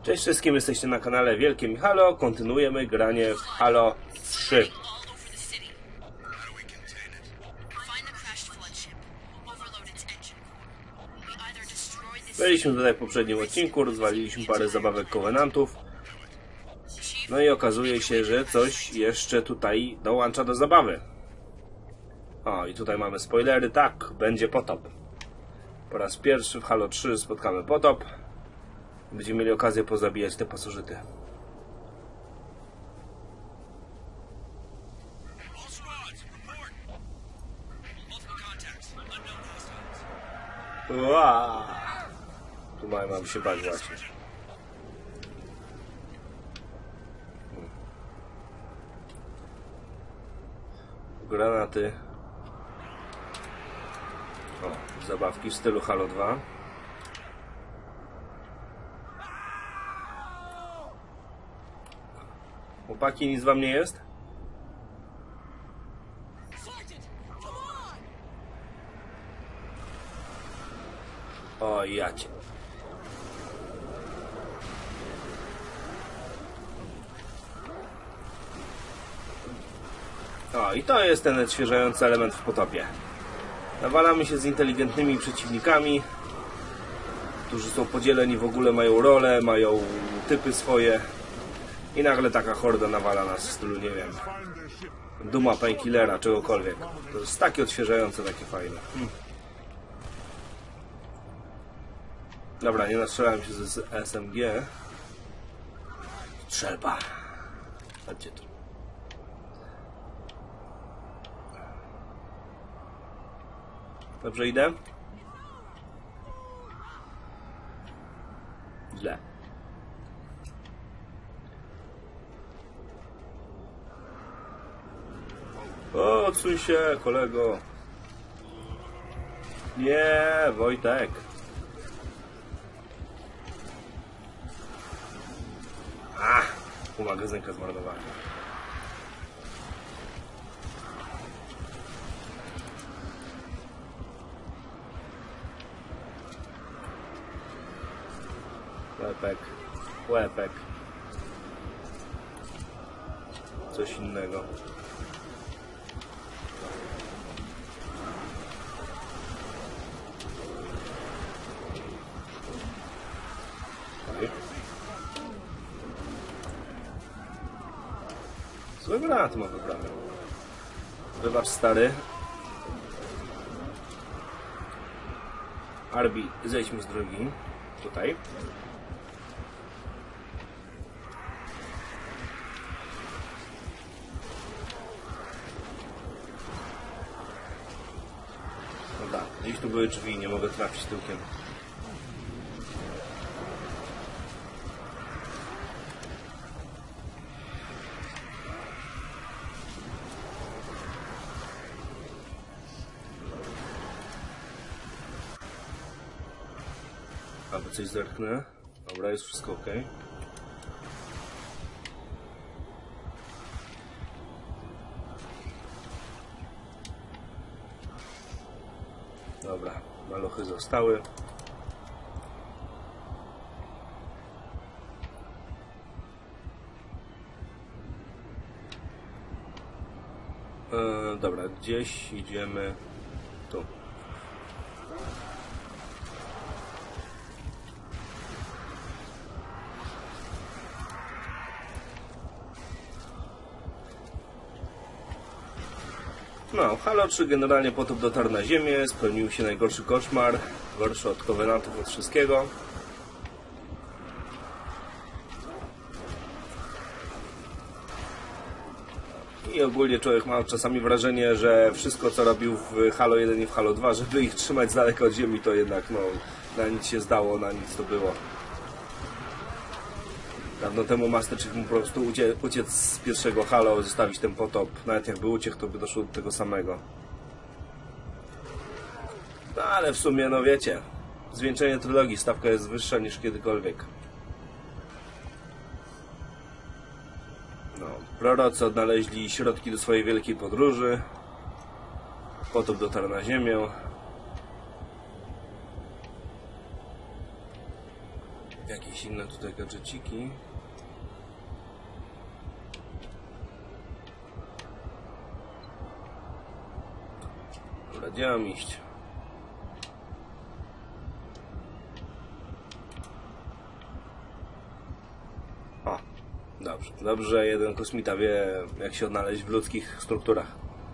Cześć wszystkim, jesteście na kanale Wielkim Halo. Kontynuujemy granie w Halo 3. Byliśmy tutaj w poprzednim odcinku, rozwaliliśmy parę zabawek Covenantów. No i okazuje się, że coś jeszcze tutaj dołącza do zabawy. O, i tutaj mamy spoilery. Tak, będzie potop. Po raz pierwszy w Halo 3 spotkamy potop. Będziemy mieli okazję pozabijać te pasożyty. Wow. Tu mam się bać właśnie. Granaty. O, zabawki w stylu Halo 2. Chłopaki, nic wam nie jest? O, jacie. O, i to jest ten odświeżający element w potopie. Nawalamy się z inteligentnymi przeciwnikami, którzy są podzieleni, w ogóle mają role, mają typy swoje. I nagle taka horda nawala nas w stylu, nie wiem, Duma, Painkillera, czegokolwiek. To jest takie odświeżające, takie fajne. Dobra, nie nastrzelałem się z SMG. Strzelba. Chodźcie tu. Dobrze idę? Źle. O, odsuń się, kolego. Nie, Wojtek. Pół magazynka zmarnowana. Łepek, łepek. Coś innego. Złe granaty ma wybrane. Wybacz, stary. Arbi, zejdźmy z drogi. Tutaj. No tak, gdzieś tu były drzwi, nie mogę trafić tyłkiem. Albo coś zerknę. Dobra, jest wszystko ok. Dobra, maluchy zostały. Dobra, gdzieś idziemy tu. No, Halo 3 generalnie potop dotarł na ziemię, spełnił się najgorszy koszmar, gorszy od Covenantów, od wszystkiego. I ogólnie człowiek ma czasami wrażenie, że wszystko co robił w Halo 1 i w Halo 2, żeby ich trzymać z daleka od ziemi, to jednak no, na nic się zdało, na nic to było. Dawno temu Master Chief mógł po prostu uciec z pierwszego Halo, zostawić ten potop. Nawet jakby uciekł, to by doszło do tego samego. No ale w sumie, no wiecie, zwieńczenie trylogii, stawka jest wyższa niż kiedykolwiek. No, prorocy odnaleźli środki do swojej wielkiej podróży. Potop dotarł na ziemię. Jakieś inne tutaj gadżeciki. Dobra, gdzie mam iść? O, dobrze. Dobrze, jeden kosmita wie, jak się odnaleźć w ludzkich strukturach.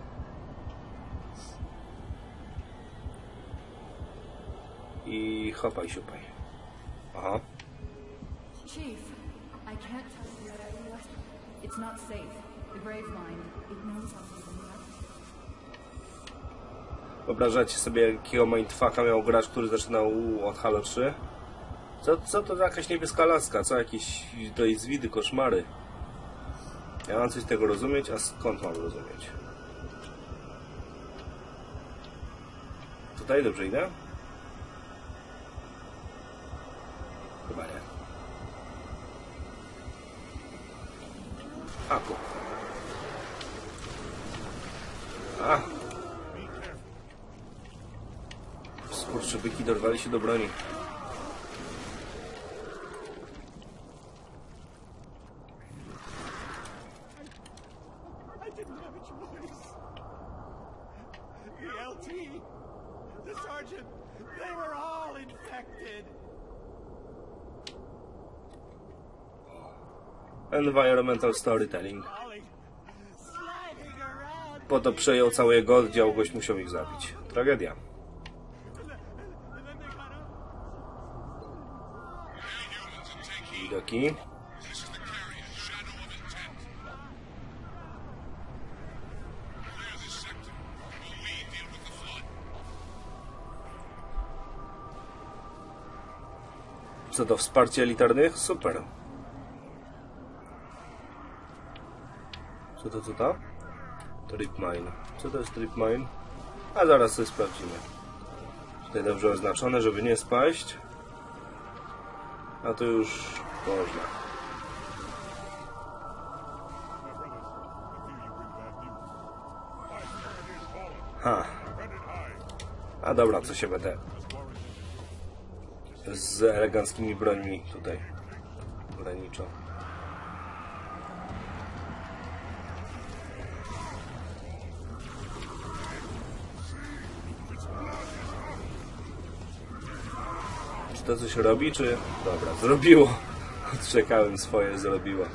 I hopaj, siupaj. Aha. Chief, I can't tell you what I left. It's not safe. The Brave Mind, it knows something else. Wyobrażacie sobie, jakiego mindfucka miał gracz, który zaczynał od Halo 3? Co to za jakaś niebieska laska? Co jakieś tutaj zwidy, koszmary? Ja mam coś z tego rozumieć, a skąd mam rozumieć? Tutaj dobrze idę? Chyba nie. A, ku. A! Skurczybyki dorwali się do broni. I didn't have a choice. The LT, the sergeant, they were all infected. Environmental storytelling. Sliding around. Po to przejął cały jego oddział, gość musiał ich zabić. Tragedia. And then they got up. Widoki. Co to, wsparcie elitarnych? Super. Co to? Trip mine. Co to jest trip mine? A zaraz sobie sprawdzimy. Tutaj dobrze oznaczone, żeby nie spaść. A to już można. Ha. A dobra, co się będę z eleganckimi brońmi tutaj ograniczał. Czy to coś robi, czy... Dobra, zrobiło. Odczekałem swoje, zrobiło.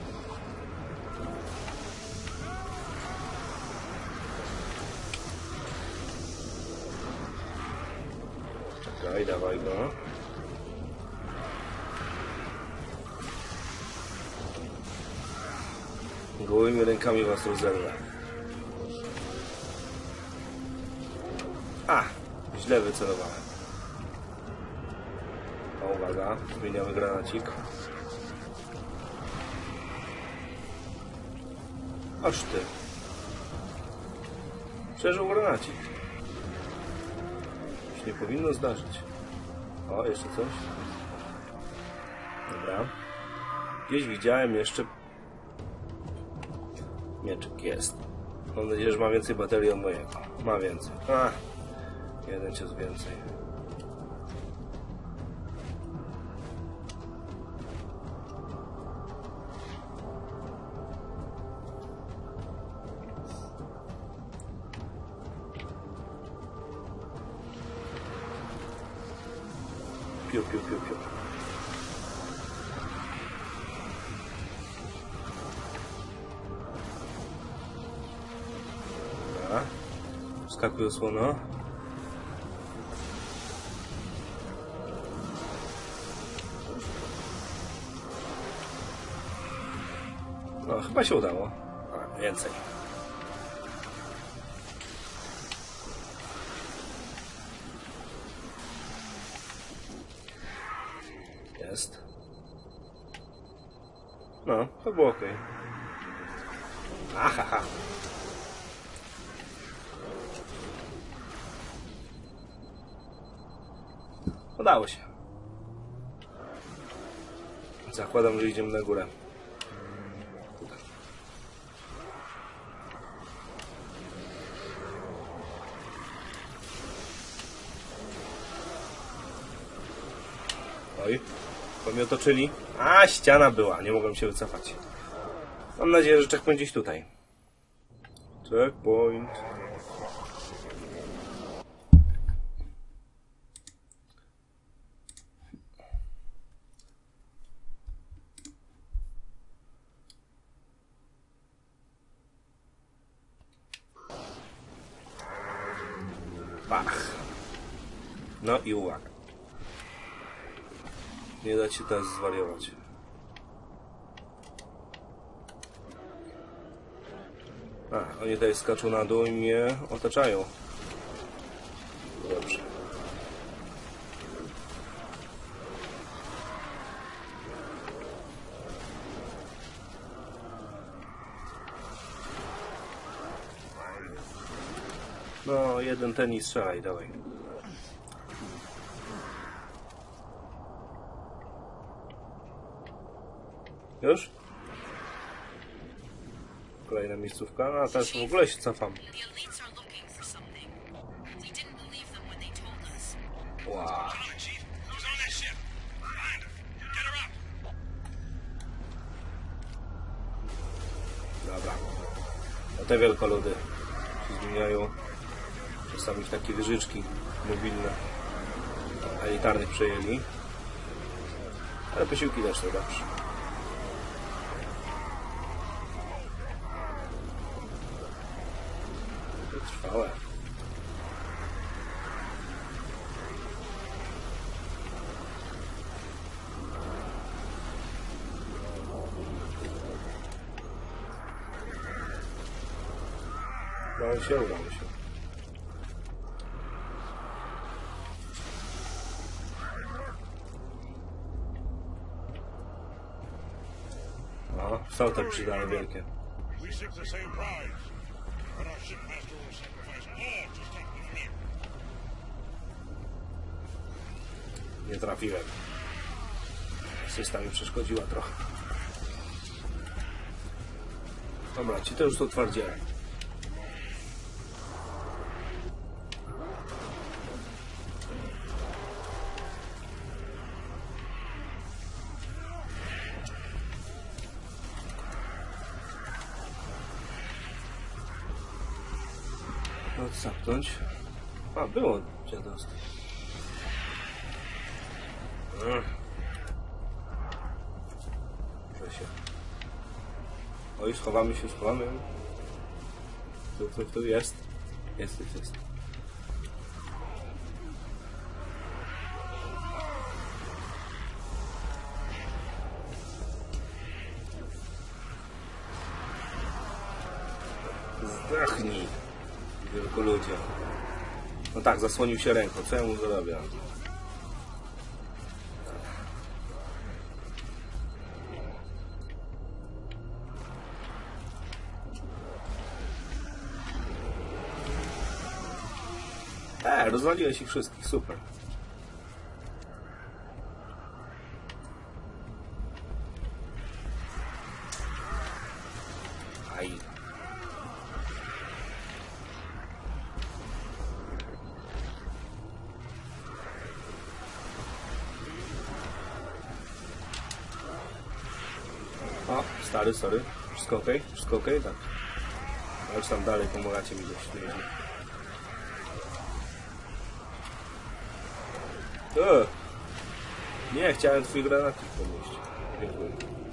Czekaj, dawaj go. Gołymi rękami was rozerwę. A! Źle wycelowałem. O, uwaga, zmieniamy granacik. Aż ty. Przeżył granacik. Już nie powinno zdarzyć. O, jeszcze coś. Dobra. Gdzieś widziałem jeszcze... Mieczyk jest. Mam nadzieję, że ma więcej baterii od mojego. Ma więcej. A, jeden cios więcej. Piu, piu, piu, piu. Dobra. Wskakuj osłona. No, chyba się udało. A, więcej. Jest. No, to było ok. Ahaha. Udało się. Zakładam, że idziemy na górę. Oj. Bo mnie otoczyli. A, ściana była, nie mogłem się wycofać. Mam nadzieję, że checkpoint gdzieś tutaj. Checkpoint. Pach. No i uwaga. Nie da się teraz zwariować. A, oni tutaj skaczą na dół i mnie otaczają. Dobrze. No, jeden tenis strzelaj, dawaj. Już? Kolejna miejscówka, a teraz w ogóle się cofam. Wow. Dobra. No te wielkoludy się zmieniają czasami w takie wieżyczki mobilne. Elitarnych przejęli. Ale posiłki też są dobrze. Trwałe. Udało się, udało się. O, są te przydane wielkie. We seek the same prize, but our shipmaster will sacrifice all to stop the flood. Nie trafiłem. Systa mi przeszkodziła trochę. Dobra, ci to już to twardziele. Odsapnąć. A, było dziadostwo. Proszę się. Oj, schowamy się, schowamy. Tu jest. Jest. Zdechnij. Tylko ludzie. No tak, zasłonił się ręką. Co ja mu zrobię? Rozwaliłeś ich wszystkich, super. Aj. O, stary, sorry. Wszystko okej? Wszystko okej? Tak. Chodź tam dalej, pomagacie mi dość nieźle. Nie, chciałem twój granatnik podnieść. Dziękuję.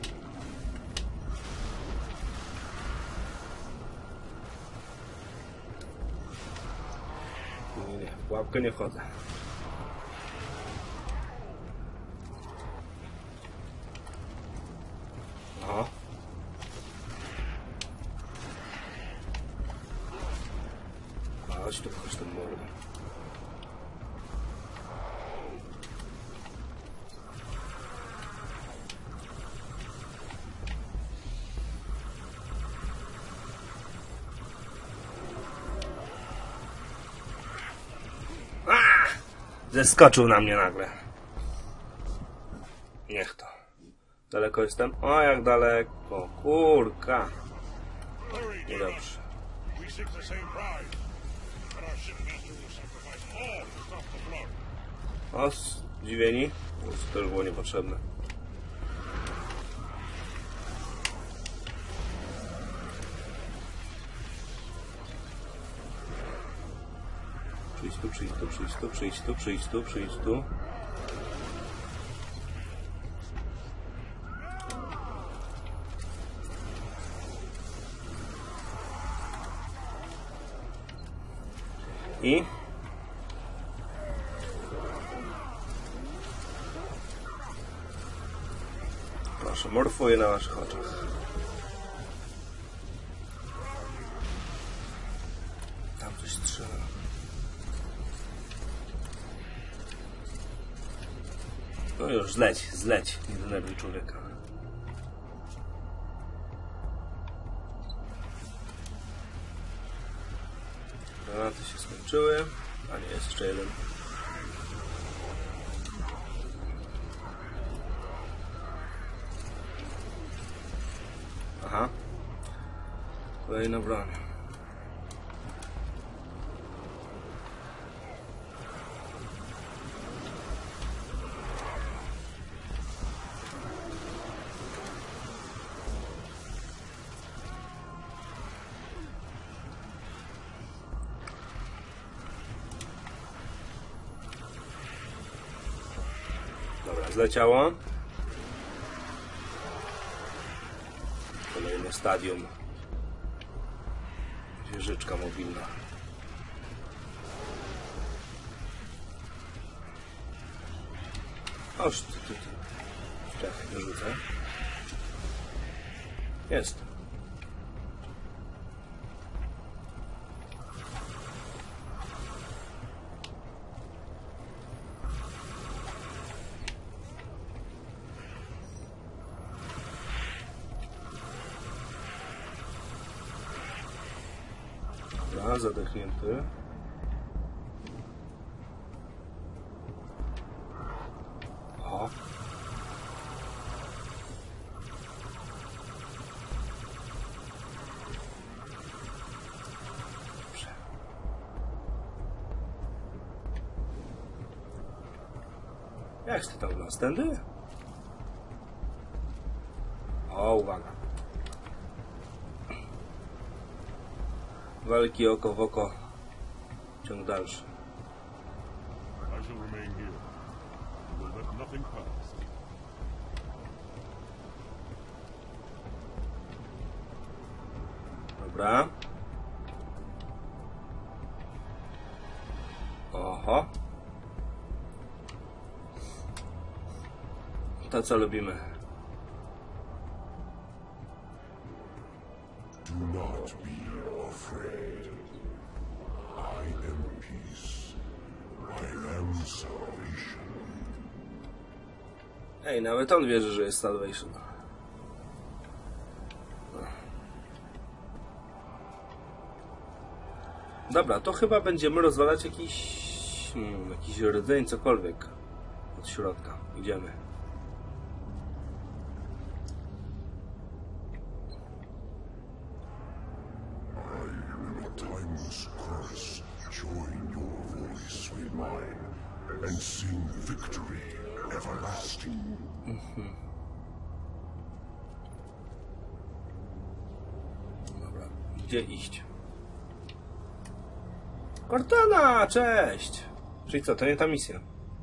Nie, w pułapkę nie wchodzę. Aha. Chodź tu, chodź tu, mordę. Zeskoczył na mnie nagle. Niech to. Daleko jestem? O, jak daleko. Kurka. Niedobrze. O, zdziwieni? To już było niepotrzebne. tu, przyjdź tu, przyjdź tu, przyjdź tu, przyjdź tu, przyjdź tu. I proszę, morfuję na waszych oczach. Tam coś strzela. No już, zleć, nie denerwuj człowieka. Granaty się skończyły, a nie, jest jeszcze jeden. Aha. Kolejna broń. Dobra, zleciało. Kolejne stadium. Wieżyczka mobilna. Oż ty. Czekaj, wyrzucę. Jest. Dobra, zadechnięty. O. Dobrze. Jak ty tam nas? Tędy? O, uwaga. Walki oko w oko. Ciąg dalszy. I shall remain here. You will let nothing pass. Dobra. Oho. To co lubimy. Do not be afraid. I am peace. I am salvation. Ej, nawet on wierzy, że jest Salvation. Dobra, to chyba będziemy rozwalać jakiś rdzeń, cokolwiek od środka. Idziemy. Timeless chorus, join your voice with mine, and sing victory everlasting. Dobra, gdzie iść? Cortana, cześć! Czyli co, to nie ta misja.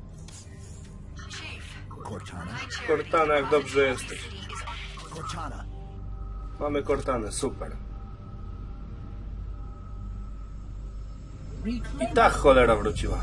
Cortana? Cortana, jak dobrze jesteś. Cortana. Mamy Cortanę, super. I ta cholera wróciła.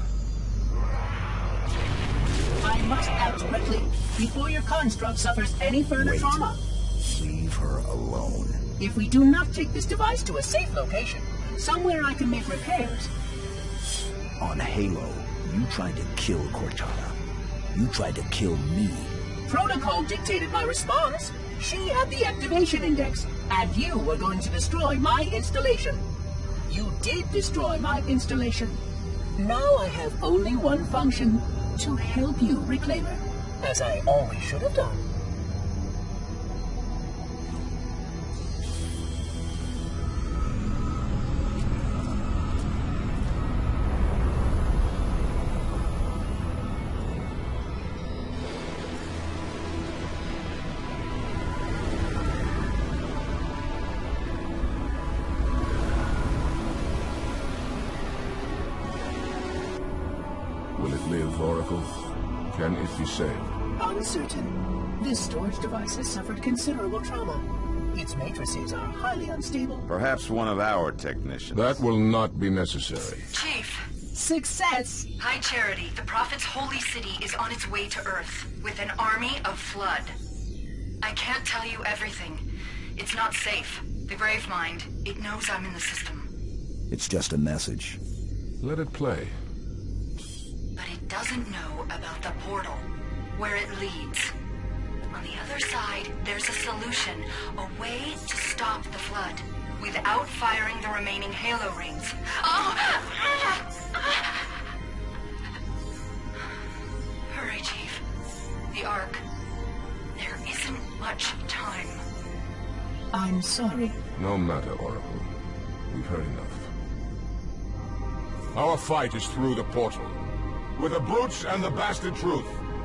I must act quickly before your construct suffers any further trauma. Leave her alone. If we do not take this device to a safe location, somewhere I can make repairs. On Halo, you tried to kill Cortana. You tried to kill me. Protocol dictated my response. She had the activation index, and you were going to destroy my installation. You did destroy my installation. Now I have only one function, to help you, Reclaimer, as I always should have done. must be saved? Uncertain. This storage device has suffered considerable trauma. Its matrices are highly unstable. Perhaps one of our technicians. That will not be necessary. Chief. Success! High Charity, the Prophet's holy city is on its way to Earth, with an army of Flood. I can't tell you everything. It's not safe. The Gravemind, it knows I'm in the system. It's just a message. Let it play. But it doesn't know about the portal, where it leads. On the other side, there's a solution, a way to stop the Flood, without firing the remaining Halo rings. Oh! Hurry, Chief. The Ark. There isn't much time. I'm sorry. No matter, Oracle. We've heard enough. Our fight is through the portal. With the brutes and the bastard truth.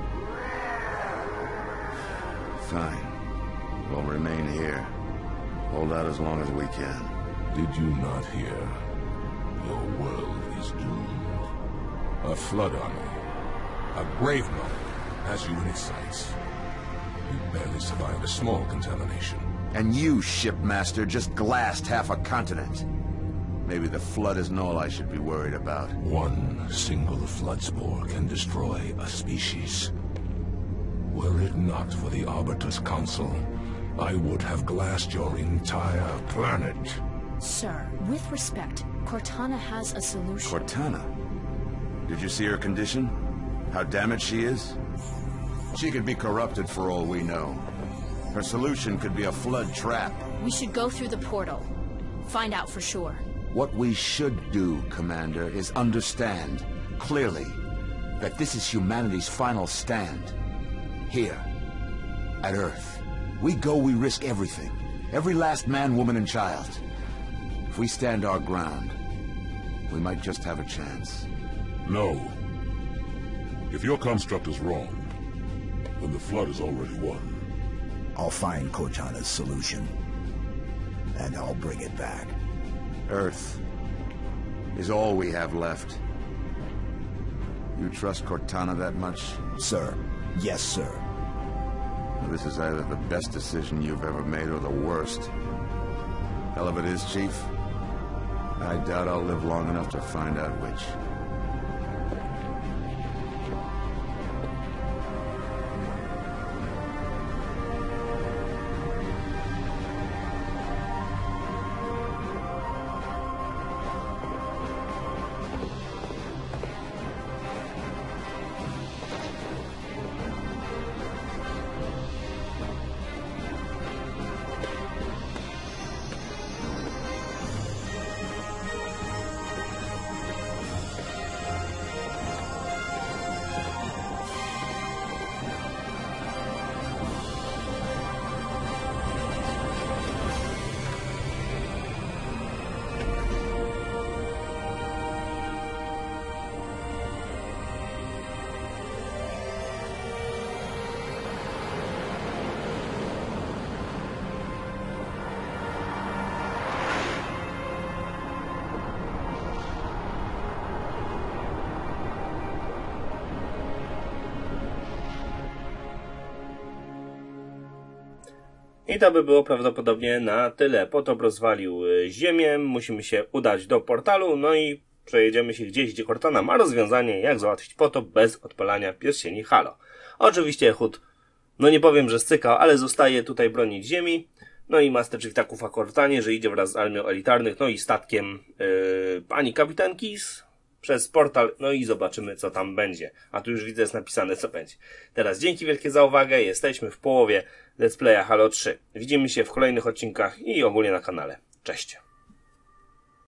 Fine. We'll remain here. Hold out as long as we can. Did you not hear? Your world is doomed. A Flood army, a Gravemind, has you in its sights. You barely survived a small contamination. And you, shipmaster, just glassed half a continent. Maybe the Flood isn't all I should be worried about. One single Flood spore can destroy a species. Were it not for the Arbiter's Council, I would have glassed your entire planet. Sir, with respect, Cortana has a solution. Cortana? Did you see her condition? How damaged she is? She could be corrupted for all we know. Her solution could be a Flood trap. We should go through the portal. Find out for sure. What we should do, Commander, is understand, clearly, that this is humanity's final stand. Here, at Earth. We go, we risk everything. Every last man, woman, and child. If we stand our ground, we might just have a chance. No. If your construct is wrong, then the Flood is already won. I'll find Cortana's solution. And I'll bring it back. Earth is all we have left. You trust Cortana that much? Sir. Yes, sir. This is either the best decision you've ever made or the worst. Hell of it is, Chief. I doubt I'll live long enough to find out which. I to by było prawdopodobnie na tyle. Potop rozwalił ziemię, musimy się udać do portalu, no i przejedziemy się gdzieś, gdzie Cortana ma rozwiązanie, jak załatwić potop bez odpalania pierścieni Halo. Oczywiście Ehud, no nie powiem, że stykał, ale zostaje tutaj bronić ziemi. No i Master Chief tak ufa Cortanie, że idzie wraz z armią elitarnych, no i statkiem pani kapitan Kis przez portal, no i zobaczymy, co tam będzie. A tu już widzę, jest napisane, co będzie. Teraz dzięki wielkie za uwagę, jesteśmy w połowie Let's Playa Halo 3. Widzimy się w kolejnych odcinkach i ogólnie na kanale. Cześć!